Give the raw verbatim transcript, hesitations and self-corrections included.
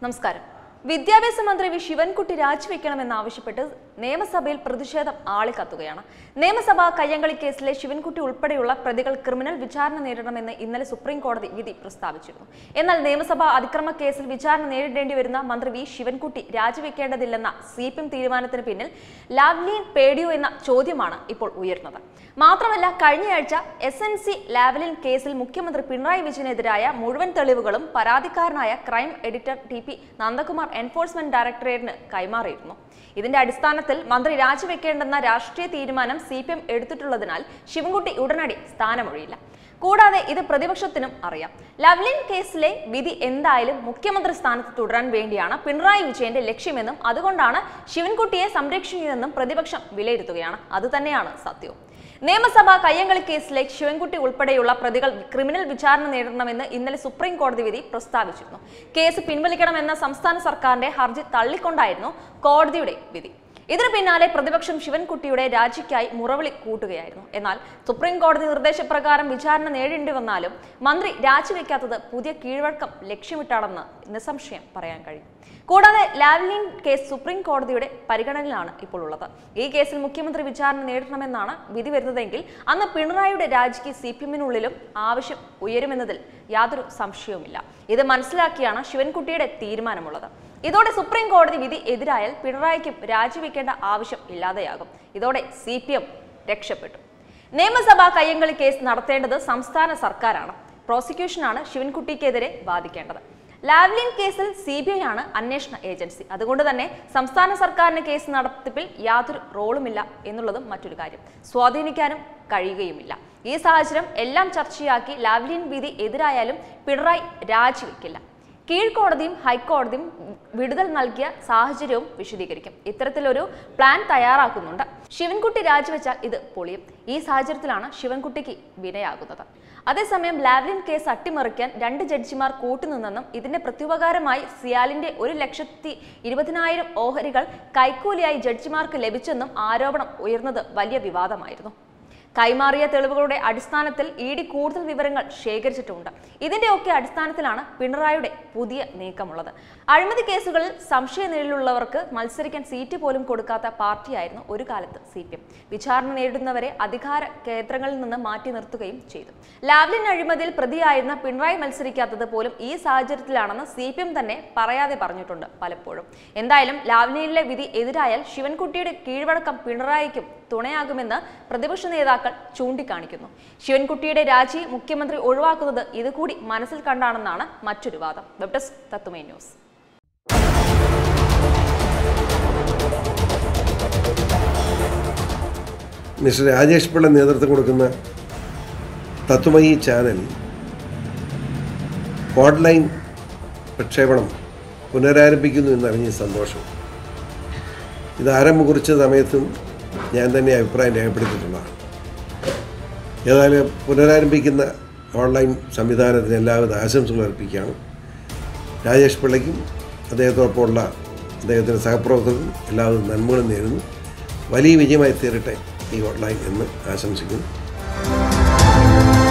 നമസ്കാരം. വിദ്യാഭ്യാസ മന്ത്രി വി ശിവൻകുട്ടി രാജിവെക്കണമെന്ന് ആവശ്യപ്പെട്ട് നിയമസഭയിൽ പ്രതിഷേധം ആളിക്കത്തുകയാണ്. നിയമസഭാ കയ്യങ്കളി കേസിലെ ശിവൻകുട്ടി ഉൾപ്പെടെയുള്ള പ്രതികൾ ക്രിമിനൽ വിചാരണ നേരിടണമെന്ന് ഇന്നലെ സുപ്രീം കോടതി വിധി പ്രസ്താവിച്ചിരുന്നു. എന്നാൽ നിയമസഭാ അതിക്രമ കേസിൽ വിചാരണ നേരിടേണ്ടി വരുന്ന മന്ത്രി വി ശിവൻകുട്ടി രാജിവെക്കേണ്ടതില്ലെന്ന സി പി എം തീരുമാനത്തിന് പിന്നിൽ ലാവ്ലിൻ പേടിയോ എന്ന ചോദ്യമാണ് ഇപ്പോൾ ഉയർന്നത്. മാത്രമല്ല, കഴിഞ്ഞയാഴ്ച എസ് എൻ സി ലാവ്ലിൻ കേസിൽ മുഖ്യമന്ത്രി പിണറായി വിജയനെതിരായ മുഴുവൻ തെളിവുകളും പരാതിക്കാരനായ crime editor T P Nandakumar enforcement ഡയറക്ടറേറ്റിന് കൈമാറിയിരുന്നു. ഇതിന്റെ അടിസ്ഥാനത്തിൽ മന്ത്രി രാജിവെക്കേണ്ടെന്ന രാഷ്ട്രീയ തീരുമാനം സി പി എം എടുത്തിട്ടുള്ളതിനാൽ ശിവൻകുട്ടി ഉടനടി സ്ഥാനമൊഴിയില്ല. കൂടാതെ ഇത് പ്രതിപക്ഷത്തിനും അറിയാം. ലാവ്ലിൻ കേസിലെ വിധി എന്തായാലും മുഖ്യമന്ത്രി സ്ഥാനത്ത് തുടരാൻ വേണ്ടിയാണ് പിണറായി വിജയന്റെ ലക്ഷ്യമെന്നും അതുകൊണ്ടാണ് ശിവൻകുട്ടിയെ സംരക്ഷിക്കുന്നതെന്നും പ്രതിപക്ഷം വിലയിരുത്തുകയാണ്. അതുതന്നെയാണ് സത്യവും. നിയമസഭാ കയ്യങ്കളി കേസിലെ ശിവൻകുട്ടി ഉൾപ്പെടെയുള്ള പ്രതികൾ ക്രിമിനൽ വിചാരണ നേരിടണമെന്ന് ഇന്നലെ സുപ്രീം കോടതി വിധി പ്രസ്താവിച്ചിരുന്നു. കേസ് പിൻവലിക്കണമെന്ന സംസ്ഥാന സർക്കാരിന്റെ ഹർജി തള്ളിക്കൊണ്ടായിരുന്നു കോടതിയുടെ വിധി. ഇതിനു പിന്നാലെ പ്രതിപക്ഷം ശിവൻകുട്ടിയുടെ രാജിക്കായി മുറവിളി കൂട്ടുകയായിരുന്നു. എന്നാൽ സുപ്രീം കോടതി നിർദ്ദേശപ്രകാരം വിചാരണ നേടേണ്ടി വന്നാലും മന്ത്രി രാജിവെക്കാത്തത് പുതിയ കീഴ്വഴക്കം ലക്ഷ്യമിട്ടാണെന്ന് നിസ്സംശയം പറയാൻ കഴിയും. കൂടാതെ ലാവ്ലിൻ കേസ് സുപ്രീം കോടതിയുടെ പരിഗണനയിലാണ് ഇപ്പോൾ ഉള്ളത്. ഈ കേസിൽ മുഖ്യമന്ത്രി വിചാരണ നേരിടണമെന്നാണ് വിധി വരുന്നതെങ്കിൽ അന്ന് പിണറായിയുടെ രാജിക്ക് സി പി എമ്മിനുള്ളിലും ആവശ്യം ഉയരുമെന്നതിൽ യാതൊരു സംശയവുമില്ല. ഇത് മനസ്സിലാക്കിയാണ് ശിവൻകുട്ടിയുടെ തീരുമാനമുള്ളത്. ഇതോടെ സുപ്രീം കോടതി വിധി എതിരായാൽ പിണറായിക്കും രാജിവെക്കേണ്ട ആവശ്യം ഇല്ലാതെയാകും. ഇതോടെ സി പി എം രക്ഷപ്പെട്ടു. നിയമസഭാ കയ്യങ്കളി കേസ് നടത്തേണ്ടത് സംസ്ഥാന സർക്കാരാണ്. പ്രോസിക്യൂഷനാണ് ശിവൻകുട്ടിക്കെതിരെ വാദിക്കേണ്ടത്. ലാവ്ലിൻ കേസിൽ സി ബി ഐ ആണ് അന്വേഷണ ഏജൻസി. അതുകൊണ്ട് തന്നെ സംസ്ഥാന സർക്കാരിന് കേസ് നടത്തിപ്പിൽ യാതൊരു റോളുമില്ല എന്നുള്ളതും മറ്റൊരു കാര്യം. സ്വാധീനിക്കാനും കഴിയുകയുമില്ല. ഈ സാഹചര്യം എല്ലാം ചർച്ചയാക്കി ലാവ്ലിൻ വിധി എതിരായാലും പിണറായി രാജിവെക്കില്ല. കീഴ്ക്കോടതിയും ഹൈക്കോടതിയും വിടുതൽ നൽകിയ സാഹചര്യവും വിശദീകരിക്കും. ഇത്തരത്തിലൊരു പ്ലാൻ തയ്യാറാക്കുന്നുണ്ട്. ശിവൻകുട്ടി രാജിവെച്ചാൽ ഇത് പൊളിയും. ഈ സാഹചര്യത്തിലാണ് ശിവൻകുട്ടിക്ക് വിനയാകുന്നത്. അതേസമയം ലാവ്ലിൻ കേസ് അട്ടിമറിക്കാൻ രണ്ട് ജഡ്ജിമാർ കൂട്ടുനിന്നെന്നും ഇതിന്റെ പ്രത്യുപകാരമായി സിയാലിന്റെ ഒരു ലക്ഷത്തി ഇരുപതിനായിരം ഓഹരികൾ കൈക്കൂലിയായി ജഡ്ജിമാർക്ക് ലഭിച്ചെന്നും ആരോപണം ഉയർന്നത് വലിയ വിവാദമായിരുന്നു. കൈമാറിയ തെളിവുകളുടെ അടിസ്ഥാനത്തിൽ ഇ ഡി കൂടുതൽ വിവരങ്ങൾ ശേഖരിച്ചിട്ടുണ്ട്. ഇതിന്റെയൊക്കെ അടിസ്ഥാനത്തിലാണ് പിണറായിയുടെ പുതിയ നീക്കമുള്ളത്. അഴിമതി കേസുകളിൽ സംശയനിഴലുള്ളവർക്ക് മത്സരിക്കാൻ സീറ്റ് പോലും കൊടുക്കാത്ത പാർട്ടിയായിരുന്നു ഒരു കാലത്ത് സി പി എം. വിചാരണ നേരിടുന്നവരെ അധികാര കേന്ദ്രങ്ങളിൽ നിന്ന് മാറ്റി നിർത്തുകയും ചെയ്തു. ലാവ്ലിൻ അഴിമതിയിൽ പ്രതിയായിരുന്ന പിണറായി മത്സരിക്കാത്തത് പോലും ഈ സാഹചര്യത്തിലാണെന്ന് സി പി എം തന്നെ പറയാതെ പറഞ്ഞിട്ടുണ്ട് പലപ്പോഴും. എന്തായാലും ലാവ്ലിനിലെ വിധി എതിരായാൽ ശിവൻകുട്ടിയുടെ കീഴ്വഴക്കം പിണറായിക്കും തുണയാകുമെന്ന് പ്രതിപക്ഷ നേതാക്കൾ ചൂണ്ടിക്കാണിക്കുന്നു. ശിവൻകുട്ടിയുടെ രാജി മുഖ്യമന്ത്രി ഒഴിവാക്കുന്നത് ഇതുകൂടി മനസ്സിൽ കണ്ടാണെന്നാണ് മറ്റൊരു വാദം. Web desk Tatwamayi news. Mister Rajesh Pillai നേതൃത്വം കൊടുക്കുന്ന തത്വമയി ചാനൽ ഓൺലൈൻ പ്രക്ഷേപണം പുനരാരംഭിക്കുന്നു എന്നറിഞ്ഞ സന്തോഷം. ഇത് ആരംഭം കുറിച്ച സമയത്തും ഞാൻ തന്നെ അഭിപ്രായം രേഖപ്പെടുത്തിയിട്ടുള്ളതാണ്. ഏതായാലും പുനരാരംഭിക്കുന്ന ഓൺലൈൻ സംവിധാനത്തിന് എല്ലാവിധ ആശംസകൾ അർപ്പിക്കുകയാണ്. രാജേഷ് പിള്ളയ്ക്കും അദ്ദേഹത്തോടൊപ്പമുള്ള അദ്ദേഹത്തിൻ്റെ സഹപ്രവർത്തകർക്കും എല്ലാവിധ നന്മകളും നേരുന്നു. വലിയ വിജയമായി തീരട്ടെ ഈ ഓൺലൈൻ എന്ന് ആശംസിക്കുന്നു.